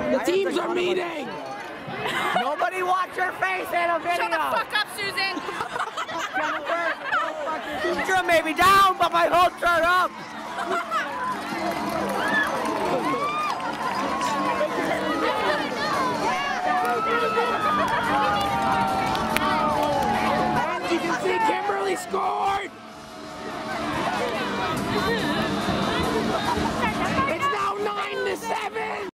The teams are meeting. Nobody watch your face in a video. Shut the fuck up, Susan. Ultra may be down, but my whole shirt up. As you can see, Kimberly scored. It's now 9-7.